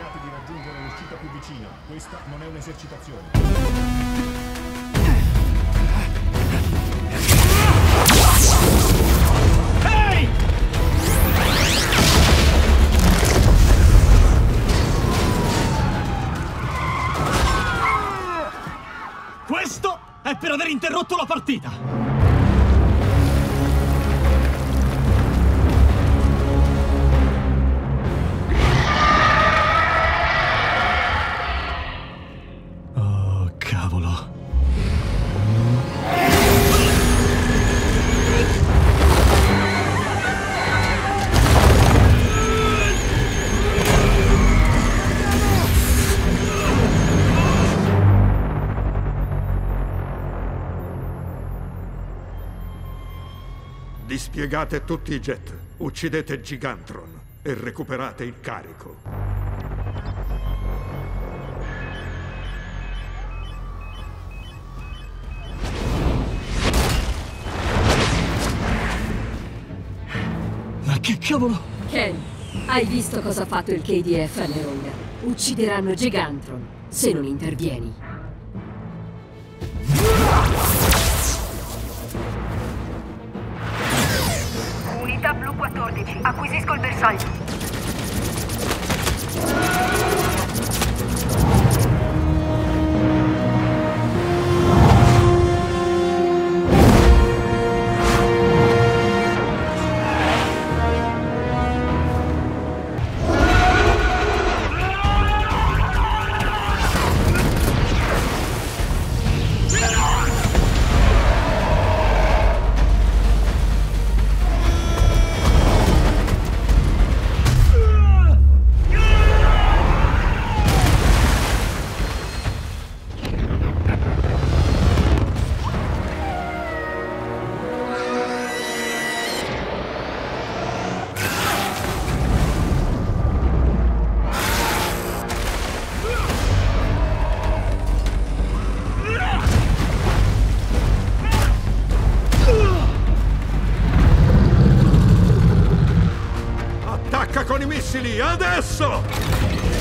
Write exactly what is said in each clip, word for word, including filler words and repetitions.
Cercate di raggiungere l'uscita più vicina. Questa non è un'esercitazione. Ehi! Questo è per aver interrotto la partita! Dispiegate tutti i jet, uccidete Gigantron e recuperate il carico. Ma che cavolo? Ken, hai visto cosa ha fatto il K D F a Neronga? Uccideranno Gigantron se non intervieni. Unità blu quattordici, acquisisco il bersaglio. Attacca con i missili, adesso!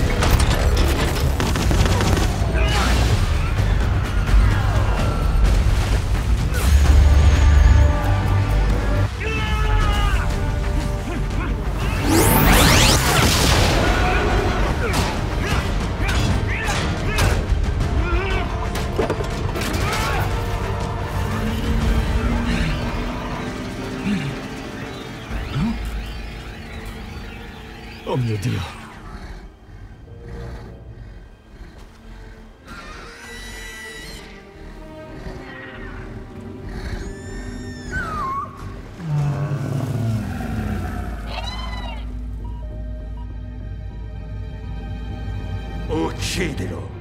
Oh mio Dio! Uccidilo!